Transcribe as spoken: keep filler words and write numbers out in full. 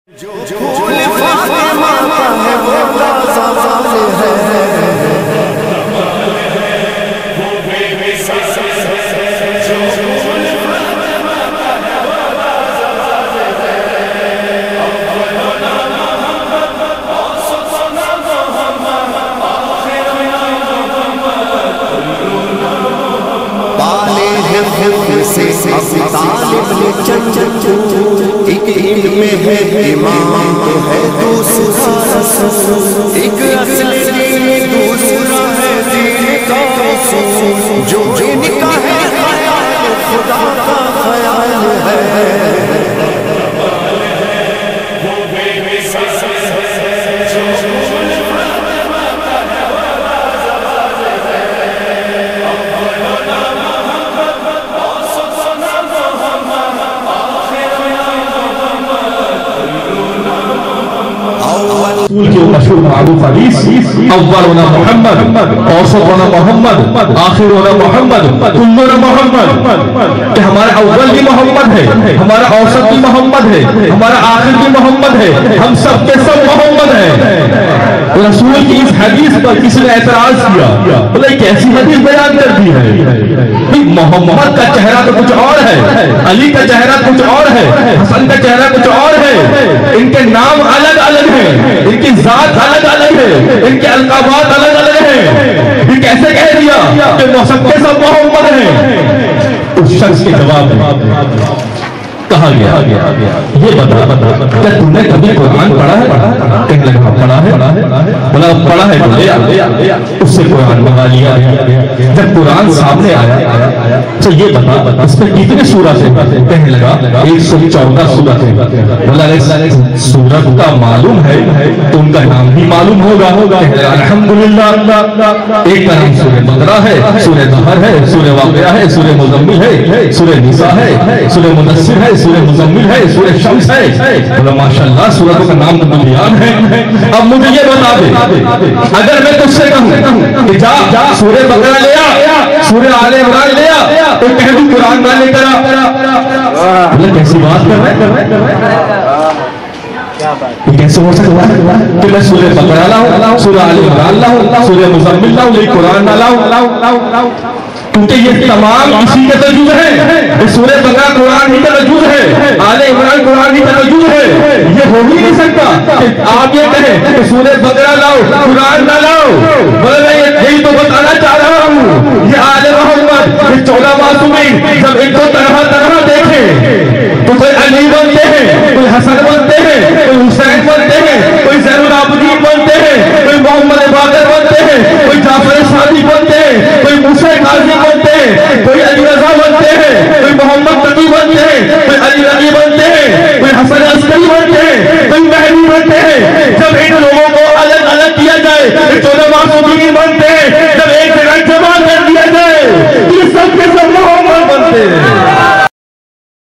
ایک علم ہے امام ہے دوسرا ایک اصل دین دوسرا ہے دین کا اصول جو ان کا ہے خیال خدا کا خیال ہے جو مشہور معروف حدیث اولنا محمد اوسطنا محمد آخرنا محمد کلنا محمد کہ ہمارا اول بھی محمد ہے، ہمارا اوسط بھی محمد ہے، ہمارا آخر بھی محمد ہے، ہم سب کے سب محمد ہیں۔ رسول کی اس حدیث پر کسی نے اعتراض کیا، بولے کیسی حدیث بیان کر دی ہے؟ محمد کا چہرہ تو کچھ اور ہے، علی کا چہرہ کچھ اور ہے، حسن کا چہرہ کچھ اور ہے، ان کے نام الگ الگ ہیں، ان کی ذات الگ الگ ہے، ان کے القابات الگ الگ ہیں، یہ کیسے کہہ دیا کہ سب کے سب محمد ہیں؟ اس شخص کے جواب میں کہا گیا یہ بتا کیا تم نے کبھی قرآن پڑھا ہے؟ کہنے لگا پڑھا ہے، بولا پڑھا ہے تو لے آ، اس سے قرآن منگا لیا۔ جب قرآن سامنے آیا تو یہ بتا اس میں کتنے سورت ہیں؟ کہنے لگا ایک سو چودہ سورت ہیں۔ بولا سورت کا معلوم ہے تو ان کا نام بھی معلوم ہوگا؟ الحمدللہ، ایک کا نام سورہ بقرہ ہے، سورہ ظہر ہے، سورہ واقعہ ہے، سورہ مزمل ہے، سورہ نساء ہے، سورہ مدثر ہے، سورہ مزمل ہے، سورہ شمس ہے۔ بولا ماشاءاللہ سورتوں کا نام تو مجھے یاد ہے۔ اب مجھے یہ بتا دے اگر میں تجھ سے کہوں کہ جا سورہ بقرہ لے آ، سورہ آل عمران لے آ، تو کہہ دوں قرآن نہ لے کر آ، بولا کیسی بات کر رہے ہیں؟ یہ کیسے ہو سکتا ہے کہ میں سورہ بقرہ لاؤں، سورہ آل عمران لاؤں، سورہ مزمل لاؤں، لیکن قرآن نہ لاؤں؟ کیونکہ یہ تمام اسی کے ترجمہ ہے۔ سورہ بقرہ قرآن ہی کا ترجمہ ہے، آل عمران قرآن ہی کا ترجمہ ہے۔ یہ ہو ہی نہیں سکتا کہ آپ یہ کہیں کہ سورہ بقرہ لاؤ قرآن نہ لاؤ۔ بولے میں یہی تو بتانا چاہ رہا ہوں، یہ آل محمد یہ چودہ معصومین جب ان کو طرح طرح دیکھیں تو کوئی علی بنتے ہیں، کوئی حسن بنتے ہیں،